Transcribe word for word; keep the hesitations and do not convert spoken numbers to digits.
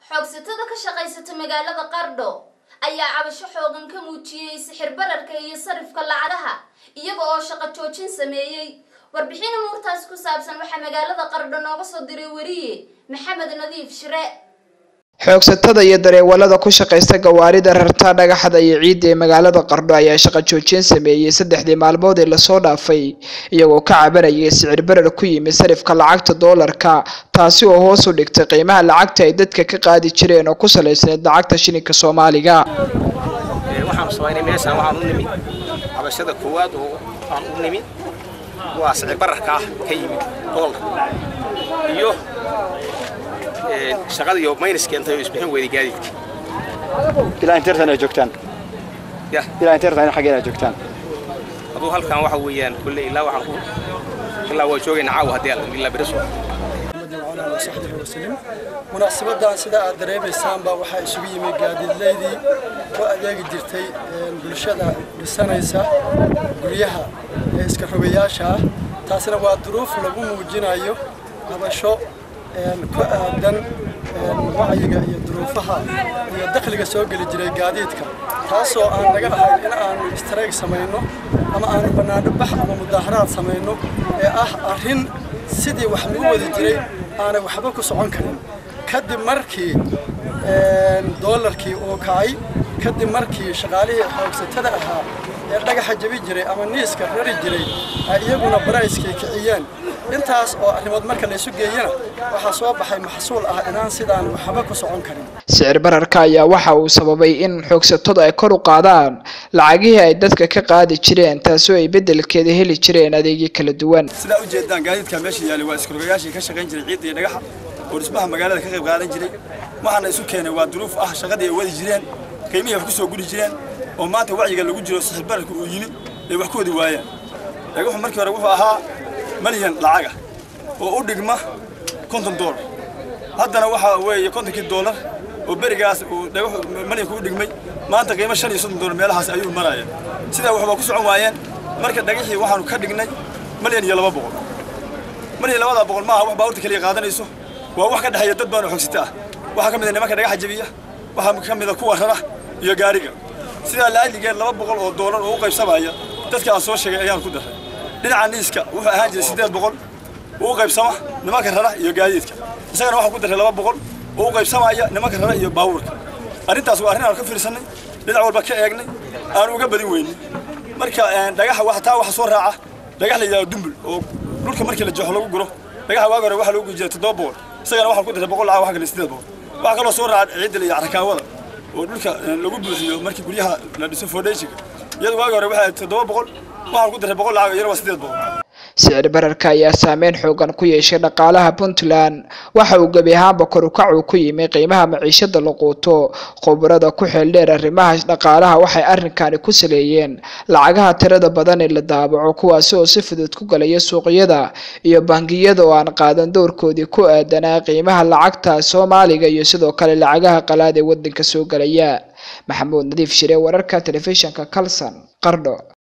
xoogsatada ka shaqaysata magaalada Qardho ayaa cabasho xoogan ka muujiyay sixir bararka iyo sarifka lacagaha iyaga oo shaqo joojin sameeyay warbixin muurtaas ku saabsan waxa magaalada Qardho nooga soo diray wariye Maxamed Nadiif Shire xoogsatada iyo dareewalada ku shaqeysta gawaarida rarta dhagaxda iyo ciid ee magaalada Qardho ayaa shaqo joojin sameeyay saddexdii maalmood ee la soo dhaafay iyagoo ka cabanayay sicir barar ku yimid sarifka lacagta doolarka taasi oo hoos u dhigtay qiimaha lacagta ay dadka ka qaadi jireen oo ku saleysan lacagta shilinka Soomaaliga waxaan soo inay meesha waxaan u nimid cabashada koowaad oo aan u nimid waa sicir bararka ka yimid doolar iyo shaqada iyo mayniska inta ay isbixin weeyay gaadiidka ilaa internet joogtaan ya ilaa internet xageena joogtaan adoo halkan waxa weeyaan kulli ilaa waxaan ku ilaa waa joogayna caawa hadii ilaa biriso munaasabada sida aad dareemaysaan ba waxa isugu yimid gaadiidleydii oo adeegi jirtay bulshada dhisanaysa guryaha ee iska rogayaasha taasina waa duruuf lagu muujinayo habasho ku aadan wacyiga iyo duruufaha iyo dakhliga soo gali jiray gaadiidka taasoo aan naga ahayn in aan istiraag sameeyno ama aan banaanbax bax ama mudaharaad sameeyno ee ah arrin sidii wax lagu wadi jiray aan waxba ku socon karin kadib markii doolarkii oo kacay kadib markii shaqaalihii xoogsatada ahaa ee dhagaxa jabi jiray ama niiska rari jiray ay iyaguna barayskii kiciyeen intaas oo arrimood marka la isu geeyana waxa soo baxay maxsuul ah inaan sidaan waxba ku socon karin sicir bararka ayaa waxa uu sababay in xoogsatada ay kor u qaadaan lacagihii ay dadka ka qaadi jireen taasoo ay bedelkeeda heli jireen adeegyo kala duwan sida u jeedaan gaadiidka meesha yaali waa isku rogayaashii ka shaqeyn jiray ciid iyo dhagaxa oo dhismaha magaalada ka qayb qaadan jiray waxaana isu keenay waa duruuf ah shaqadii ay wadi jireen qiimihii ku soo guri jireen oo maanta wacyiga lagu jiro sicir bararka uu yimid ee wax ku wadi waayeen dhagaxu markii hore wuxuu ahaa مليون لعجة وأودجما كنتم دولار هذا نوعها ويا كنت كي دولار وبرجاس وده مليون كودجمي ما أنت قيمة شني صد دولار مالها سأيو مرايا سيدا وحبا كسر عمايان مركز دقيقي واحد كدجني مليون يلا بقول مليون يلا بقول ما هو باورت كلي قادنا يسوع وواحد حياة تبان وحسيتها واحد كم إذا ما كان دقيقة جبية واحد كم إذا كوا خرا يجاريجا سيدا لا اللي قال لا بقول دولار وقيم سبعة تذكر أصوات شيء أيام كده dhinaca niiska wuxuu ahaan jiray sideed boqol oo qaybsama nimanka rara iyo gaadiidka isagana waxa ku daray laba boqol oo qaybsamaya nimanka rara iyo baawurka arintaas waa arrin aan ka fiirsanay dhinac walba ka eegnay aan uga badin weynay marka dhagaxa waxa taa waxa soo raaca dhagax la yiraahdo dumbul oo dhulka markii la jooxo lagu guro dhagaxa waa hore waxa lagu jiray toddoba boqol isagana waxa ku daray boqol lacag waxa kale sideed boqol waxa kale soo raaca ciid iyo arkaawada oo dhulka lagu buuxiyo markii guryaha la dhiso foundation iyadoo waa hore waxa toddoba boqol waxaan ku daray boqol lacag yar waa sideed boqol sicir bararka ayaa saameyn xoogan ku yeeshay dhaqaalaha Puntland waxa uu gabi ahaanba kor u kac ku yimid qiimaha maciishada la quuto khibrada ku xeel dheer arrimaha dhaqaalaha waxay arrinkan ku saleeyeen lacagaha tirada badan ee la daabaco kuwaas oo si fudud ku galaya suuqyada iyo bangiyada oo aan qaadan doorkoodii ku aadanaa qiimaha lacagta Soomaaliga iyo sidoo kale lacagaha qalaad ee wadanka soo galaya Maxamed Nadiif Shire wararka telefishinka Kalsan Qardho.